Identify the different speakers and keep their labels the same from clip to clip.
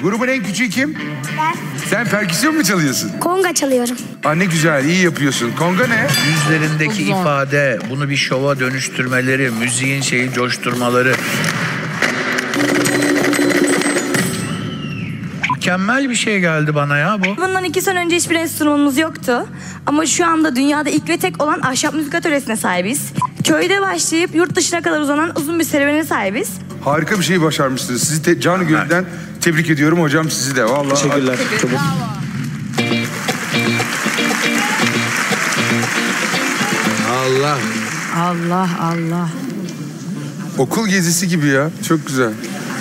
Speaker 1: Grubun en küçüğü kim?
Speaker 2: Ben
Speaker 1: Sen perküsyon mu çalıyorsun?
Speaker 2: konga çalıyorum.
Speaker 1: Aa, ne güzel, iyi yapıyorsun. Konga ne?
Speaker 3: Yüzlerindeki ifade, bunu bir şova dönüştürmeleri, müziğin şeyi coşturmaları. Mükemmel bir şey geldi bana ya bu.
Speaker 4: Bundan 2 sene önce hiçbir enstrümanımız yoktu. Ama şu anda dünyada ilk ve tek olan ahşap müzik atölyesine sahibiz. Köyde başlayıp yurt dışına kadar uzanan uzun bir serüvene sahibiz.
Speaker 1: Harika bir şey başarmışsınız. Sizi canı gönülden tebrik ediyorum hocam, sizi de. Vallahi.
Speaker 5: Teşekkürler.
Speaker 1: Allah.
Speaker 6: Allah Allah.
Speaker 1: Okul gezisi gibi ya. Çok güzel.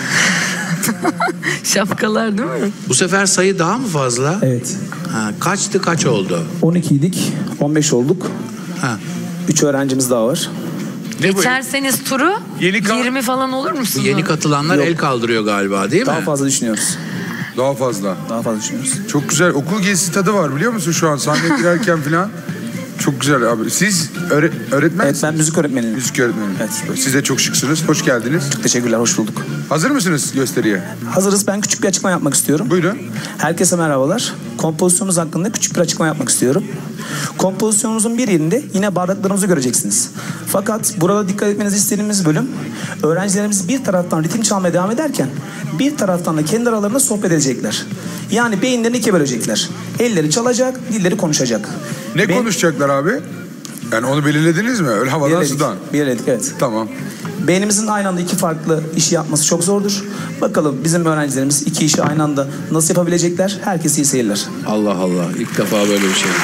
Speaker 6: Şapkalar değil mi?
Speaker 3: Bu sefer sayı daha mı fazla?
Speaker 5: Evet.
Speaker 3: Ha, kaçtı, kaç oldu?
Speaker 5: 12 idik. 15 olduk.
Speaker 3: Ha.
Speaker 5: 3 öğrencimiz daha var.
Speaker 1: Ne bu?
Speaker 6: Geçerseniz turu
Speaker 1: Yeni
Speaker 6: 20 falan olur musunuz?
Speaker 3: Yeni katılanlar
Speaker 5: Yok.
Speaker 3: el kaldırıyor galiba, değil mi?
Speaker 5: Daha fazla düşünüyoruz.
Speaker 1: Daha fazla.
Speaker 5: Daha fazla düşünüyoruz.
Speaker 1: Çok güzel. Okul gezisi tadı var biliyor musun şu an? Sahneye girerken falan. Çok güzel abi. Siz öğretmen
Speaker 5: Evet,
Speaker 1: misiniz?
Speaker 5: ben müzik öğretmeniyim.
Speaker 1: Müzik öğretmeni.
Speaker 5: Evet.
Speaker 1: Siz de çok şıksınız. Hoş geldiniz.
Speaker 5: Teşekkürler, hoş bulduk.
Speaker 1: Hazır mısınız gösteriye?
Speaker 5: Hazırız. Ben küçük bir açıklama yapmak istiyorum.
Speaker 1: Buyurun.
Speaker 5: Herkese merhabalar. Kompozisyonumuz hakkında küçük bir açıklama yapmak istiyorum. Kompozisyonumuzun bir yerinde yine bardaklarımızı göreceksiniz. Fakat burada dikkat etmenizi istediğimiz bölüm, öğrencilerimiz bir taraftan ritim çalmaya devam ederken bir taraftan da kendi aralarında sohbet edecekler. Yani beyinlerini ikiye bölecekler. Elleri çalacak, dilleri konuşacak.
Speaker 1: Ne konuşacaklar abi? Yani onu belirlediniz mi? Öyle havadan
Speaker 5: Belirledik.
Speaker 1: sudan.
Speaker 5: Belirledik, evet.
Speaker 1: Tamam.
Speaker 5: Beynimizin aynı anda iki farklı işi yapması çok zordur. Bakalım bizim öğrencilerimiz iki işi aynı anda nasıl yapabilecekler? Herkese iyi seyirler.
Speaker 3: Allah Allah, ilk defa böyle bir şey.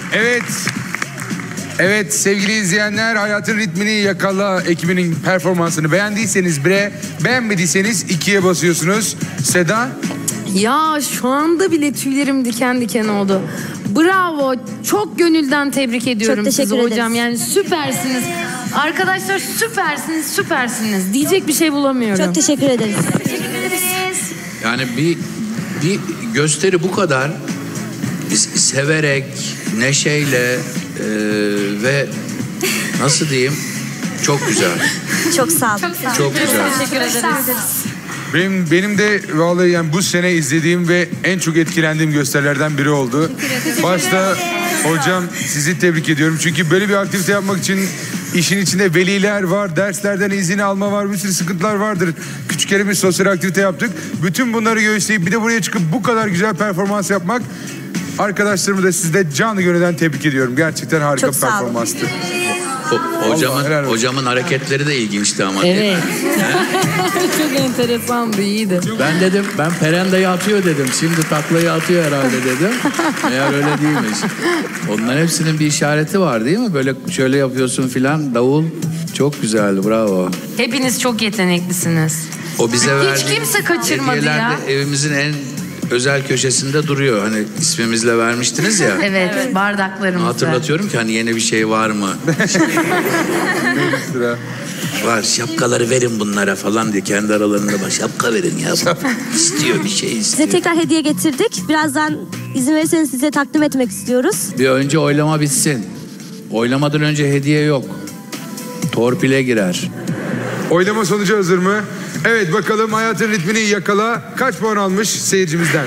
Speaker 1: Evet. Evet sevgili izleyenler, Hayatın Ritmini Yakala ekibinin performansını beğendiyseniz 1'e, beğenmediyseniz 2'ye basıyorsunuz. Seda?
Speaker 6: Ya şu anda bile tüylerim diken diken oldu. Bravo. Çok gönülden tebrik ediyorum
Speaker 2: Çok
Speaker 6: sizi
Speaker 2: teşekkür
Speaker 6: hocam.
Speaker 2: ederiz.
Speaker 6: Yani süpersiniz. Arkadaşlar süpersiniz. Diyecek bir şey bulamıyorum.
Speaker 2: Çok teşekkür ederiz.
Speaker 3: Yani bir gösteri bu kadar severek, neşeyle ve nasıl diyeyim, çok güzel.
Speaker 2: Çok sağ olun.
Speaker 3: Çok güzel.
Speaker 6: Teşekkür ederiz.
Speaker 1: Benim de vallahi yani bu sene izlediğim ve en çok etkilendiğim gösterilerden biri oldu. Başta hocam sizi tebrik ediyorum. Çünkü böyle bir aktivite yapmak için işin içinde veliler var, derslerden izin alma var, bir sürü sıkıntılar vardır. Küçük yere bir sosyal aktivite yaptık. Bütün bunları göğüsleyip bir de buraya çıkıp bu kadar güzel performans yapmak, arkadaşlarımı da sizi de canı gönülden tebrik ediyorum. Gerçekten harika
Speaker 2: Çok
Speaker 1: bir
Speaker 2: sağ olun.
Speaker 1: performanstı.
Speaker 3: Hocamın,
Speaker 1: helal olsun.
Speaker 3: hocamın hareketleri de ilginçti ama.
Speaker 6: Evet. Çok enteresandı, iyiydi.
Speaker 3: Ben dedim, ben perendayı atıyor dedim. Şimdi taklayı atıyor herhalde dedim. Meğer öyle değilmiş. Onların hepsinin bir işareti var değil mi? Böyle şöyle yapıyorsun filan. Davul çok güzeldi, bravo.
Speaker 6: Hepiniz çok yeteneklisiniz.
Speaker 3: O bize
Speaker 6: Hiç
Speaker 3: verdiği
Speaker 6: kimse kaçırmadı
Speaker 3: hediyeler
Speaker 6: ya.
Speaker 3: de evimizin en özel köşesinde duruyor. Hani ismimizle vermiştiniz ya.
Speaker 6: Evet, bardaklarımızda.
Speaker 3: Hatırlatıyorum ki hani yeni bir şey var mı?
Speaker 1: Sıra.
Speaker 3: Var, şapkaları verin bunlara falan diye kendi aralarında bak, şapka verin ya. İstiyor bir şey istiyor.
Speaker 2: Size tekrar hediye getirdik. Birazdan izin verirseniz size takdim etmek istiyoruz.
Speaker 3: Bir önce oylama bitsin. Oylamadan önce hediye yok. Torpile girer.
Speaker 1: Oylama sonucu hazır mı? Evet bakalım Hayatın Ritmini Yakala kaç puan almış seyircimizden?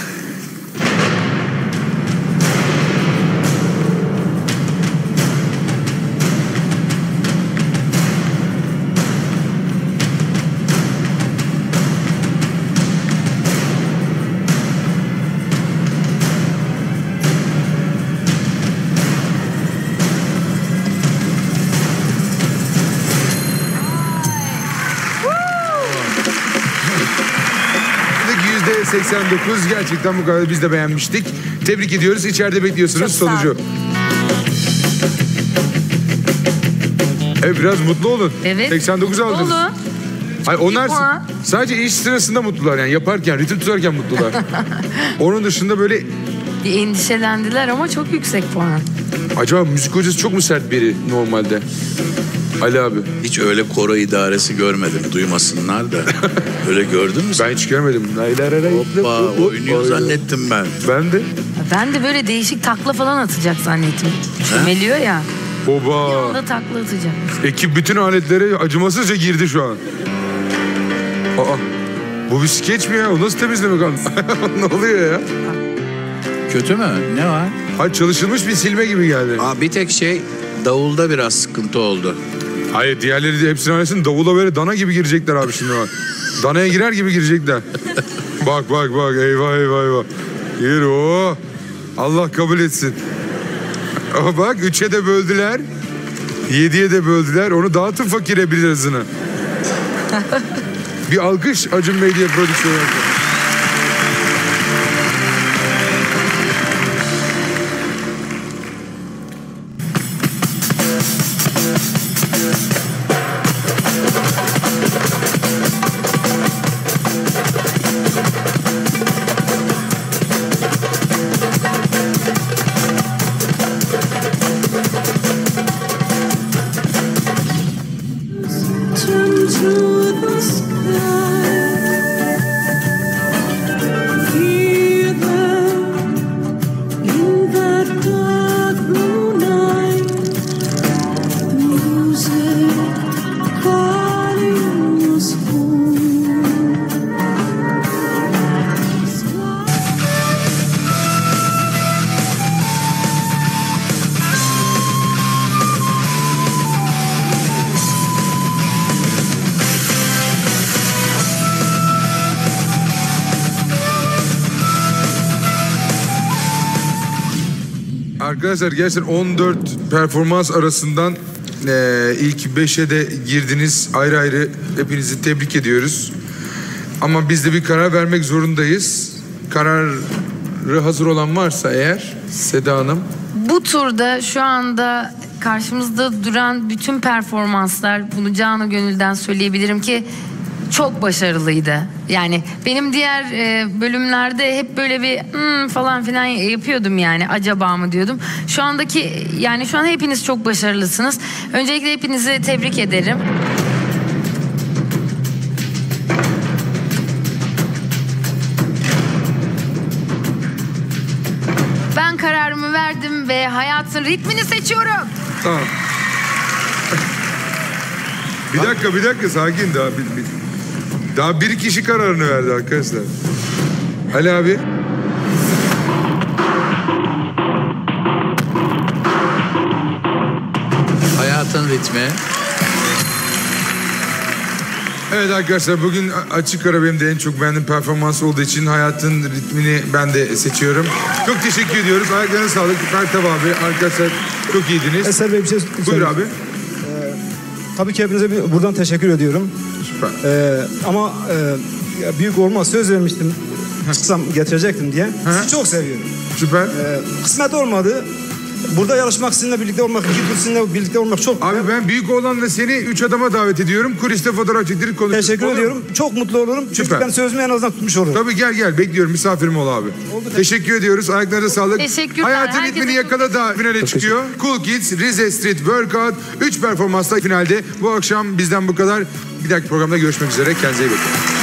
Speaker 1: %89 gerçekten bu kadar, biz de beğenmiştik. Tebrik ediyoruz. İçeride bekliyorsunuz
Speaker 2: Çok sağ
Speaker 1: sonucu. Evet biraz mutlu olun.
Speaker 6: Evet.
Speaker 1: 89 aldınız.
Speaker 6: Olun.
Speaker 1: Hayır, onlar
Speaker 6: puan.
Speaker 1: sadece iş sırasında mutlular yani yaparken, ritim tutarken mutlular. Onun dışında böyle
Speaker 6: Bir endişelendiler ama çok yüksek puan.
Speaker 1: acaba müzik hocası çok mu sert biri normalde? Ali abi.
Speaker 3: Hiç öyle koro idaresi görmedim. Duymasınlar da. Öyle gördün mü sen?
Speaker 1: Ben hiç görmedim.
Speaker 3: Hoppa, oynuyor zannettim ben.
Speaker 1: Ben de.
Speaker 6: Ben de böyle değişik takla falan atacak zannettim. Çömeliyor ya.
Speaker 1: Oba.
Speaker 6: Da takla atacak.
Speaker 1: Ekip bütün aletlere acımasızca girdi şu an. Aa, bu bir skeç mi ya? O nasıl temizlemek abi? Ne oluyor ya?
Speaker 3: Kötü mü? Ne var?
Speaker 1: Hayır çalışılmış bir silme gibi geldi.
Speaker 3: Aa, bir tek şey, davulda biraz sıkıntı oldu.
Speaker 1: Hayır diğerleri de hepsini arasın davula böyle dana gibi girecekler abi şimdi bak. Danaya girer gibi girecekler. Bak eyvah eyvah. Gir o. Allah kabul etsin. Ama bak 3'e de böldüler. 7'ye de böldüler. Onu dağıtın fakire bir hızını. Bir alkış Acun Medya prodüksiyonu. Arkadaşlar gerçekten 14 performans arasından ilk 5'e de girdiniz. Ayrı ayrı hepinizi tebrik ediyoruz. Ama biz de bir karar vermek zorundayız. Kararı hazır olan varsa eğer Seda Hanım.
Speaker 6: Bu turda şu anda karşımızda duran bütün performanslar, bunu canı gönülden söyleyebilirim ki çok başarılıydı. Yani benim diğer bölümlerde hep böyle bir falan filan yapıyordum, yani acaba mı diyordum. Şu andaki, yani şu an hepiniz çok başarılısınız. Öncelikle hepinizi tebrik ederim. Ben kararımı verdim ve hayatın ritmini seçiyorum.
Speaker 1: Tamam. Bir dakika sakin daha. Daha bir kişi kararını verdi arkadaşlar. Ali abi.
Speaker 3: Hayatın ritmi.
Speaker 1: Evet arkadaşlar, bugün açık ara benim de en çok beğendiğim performans olduğu için hayatın ritmini ben de seçiyorum. Çok teşekkür ediyoruz. Ayaklarına sağlık. Pertev abi, arkadaşlar çok iyiydiniz.
Speaker 7: Eser Bey bir şey
Speaker 1: Buyur
Speaker 7: söyleyeyim.
Speaker 1: abi.
Speaker 7: Tabii ki hepinize buradan teşekkür ediyorum.
Speaker 1: Süper.
Speaker 7: Ama büyük olmaz, söz vermiştim. Çıksam getirecektim diye. Sizi çok seviyorum.
Speaker 1: Süper.
Speaker 7: Kısmet olmadı. Burada yarışmak, sizinle birlikte olmak, sizinle birlikte olmak çok
Speaker 1: Abi ben büyük oğlanla seni 3 adama davet ediyorum. Kuliste fotoğraf çektirip konuşuruz.
Speaker 7: teşekkür
Speaker 1: Olur mu?
Speaker 7: ediyorum. Çok mutlu olurum. Çünkü
Speaker 1: Süper.
Speaker 7: ben sözümü en azından tutmuş olurum.
Speaker 1: Tabii gel bekliyorum, misafirim ol abi. Teşekkür ediyoruz, ayaklarına sağlık.
Speaker 6: Teşekkürler.
Speaker 1: Hayatın
Speaker 6: Herkese
Speaker 1: ritmini
Speaker 6: çok
Speaker 1: yakala da finale çıkıyor. Cool Kids, Rize Street Workout 3 performansla finalde. Bu akşam bizden bu kadar. Bir dahaki programda görüşmek üzere, kendinize iyi bakın.